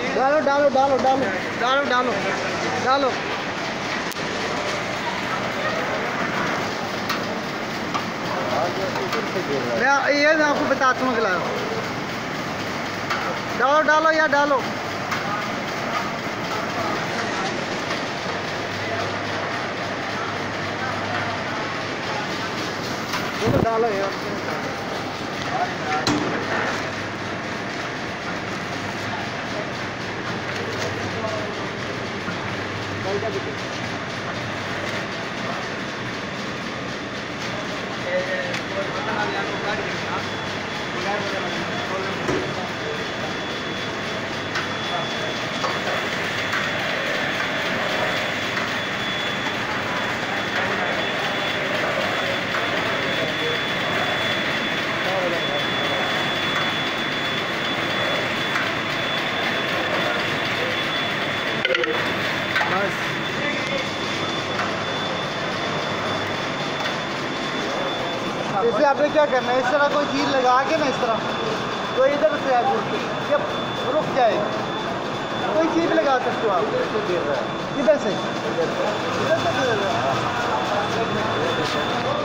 डालो डालो डालो डालो डालो डालो डालो। ये मैं आपको बताता हूँ अगला। डालो डालो या डालो। डालो यार। इसे आपने क्या करना है, इस तरह कोई चीज़ लगा के ना, इस तरह तो इधर से आप जब रुक जाए कोई चीज़ लगा सकते हो आप। किधर से? इधर से